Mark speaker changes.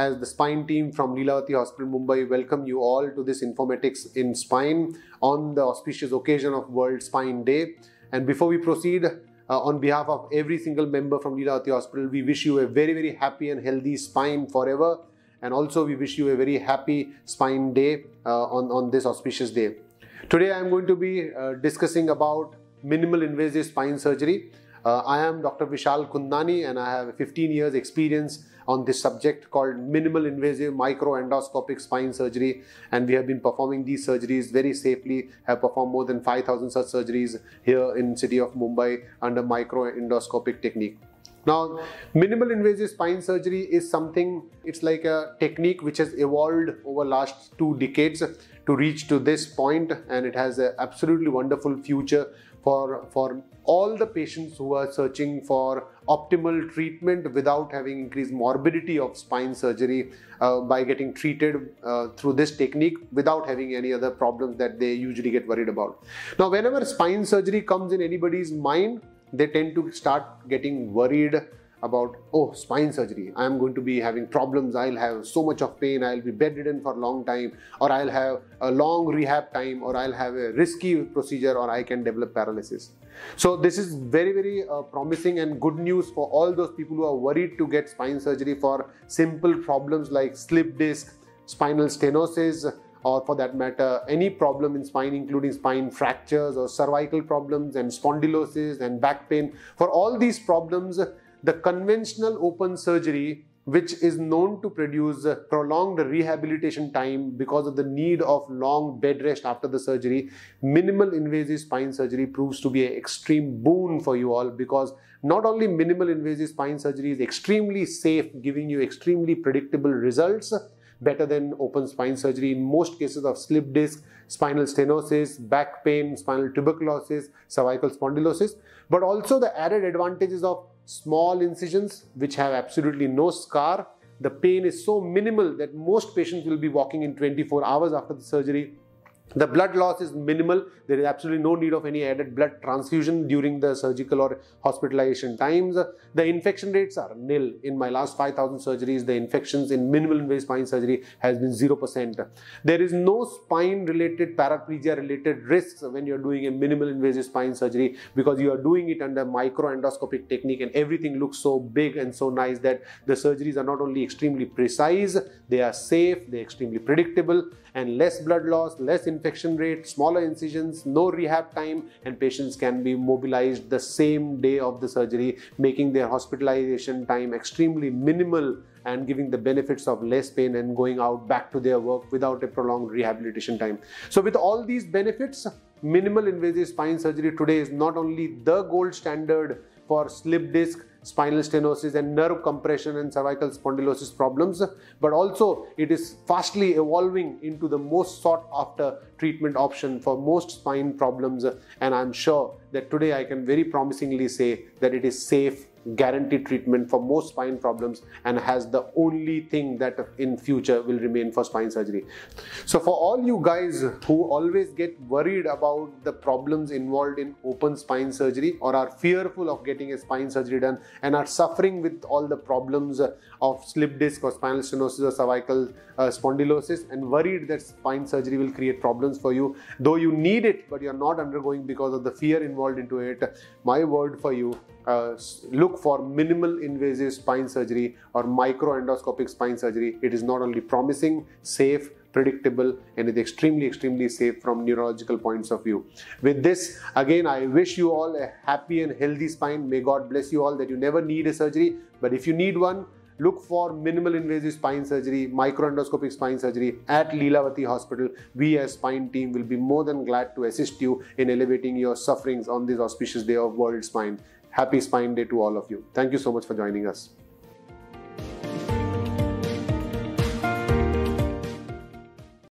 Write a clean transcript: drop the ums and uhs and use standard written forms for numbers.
Speaker 1: as the spine team from Lilavati Hospital, Mumbai, welcome you all to this Informatics in Spine on the auspicious occasion of World Spine Day. And before we proceed, on behalf of every single member from Lilavati Hospital, we wish you a very, very happy and healthy spine forever. And also we wish you a very happy spine day on this auspicious day. Today I am going to be discussing about minimal invasive spine surgery. I am Dr. Vishal Kundani and I have 15 years experience on this subject called minimal invasive microendoscopic spine surgery, and we have been performing these surgeries very safely, have performed more than 5,000 such surgeries here in city of Mumbai under microendoscopic technique. Now, minimal invasive spine surgery is something, it's like a technique which has evolved over last 2 decades to reach to this point, and it has an absolutely wonderful future for all the patients who are searching for optimal treatment without having increased morbidity of spine surgery by getting treated through this technique without having any other problems that they usually get worried about. Now, whenever spine surgery comes in anybody's mind, they tend to start getting worried about, oh, spine surgery, I am going to be having problems, I'll have so much of pain, I'll be bedridden for a long time, or I'll have a long rehab time, or I'll have a risky procedure, or I can develop paralysis. So this is very, very promising and good news for all those people who are worried to get spine surgery for simple problems like slip disc, spinal stenosis, or for that matter, any problem in spine, including spine fractures or cervical problems and spondylosis and back pain. For all these problems, the conventional open surgery, which is known to produce prolonged rehabilitation time because of the need of long bed rest after the surgery, minimal invasive spine surgery proves to be an extreme boon for you all, because not only minimal invasive spine surgery is extremely safe, giving you extremely predictable results, better than open spine surgery in most cases of slip disc, spinal stenosis, back pain, spinal tuberculosis, cervical spondylosis, but also the added advantages of small incisions which have absolutely no scar. The pain is so minimal that most patients will be walking in 24 hours after the surgery. The blood loss is minimal. There is absolutely no need of any added blood transfusion during the surgical or hospitalization times. The infection rates are nil. In my last 5,000 surgeries, the infections in minimal invasive spine surgery has been 0%. There is no spine related, paraplegia related risks when you're doing a minimal invasive spine surgery, because you are doing it under microendoscopic technique and everything looks so big and so nice that the surgeries are not only extremely precise, they are safe, they're extremely predictable, and less blood loss, less infection rate, smaller incisions, no rehab time, and patients can be mobilized the same day of the surgery, making their hospitalization time extremely minimal and giving the benefits of less pain and going out back to their work without a prolonged rehabilitation time. So with all these benefits, minimal invasive spine surgery today is not only the gold standard for slip disc, spinal stenosis and nerve compression and cervical spondylosis problems, but also it is fastly evolving into the most sought after treatment option for most spine problems, and I'm sure that today I can very promisingly say that it is safe, guaranteed treatment for most spine problems and has the only thing that in future will remain for spine surgery. So for all you guys who always get worried about the problems involved in open spine surgery or are fearful of getting a spine surgery done and are suffering with all the problems of slip disc or spinal stenosis or cervical spondylosis and worried that spine surgery will create problems for you, though you need it but you're not undergoing because of the fear involved into it, my word for you, look for minimal invasive spine surgery or microendoscopic spine surgery. It is not only promising, safe, predictable, and is extremely safe from neurological points of view. With this, again, I wish you all a happy and healthy spine. May God bless you all that you never need a surgery, but if you need one, look for minimal invasive spine surgery, microendoscopic spine surgery at Lilavati Hospital. We as spine team will be more than glad to assist you in elevating your sufferings on this auspicious day of World Spine. Happy Spine Day to all of you. Thank you so much for joining us.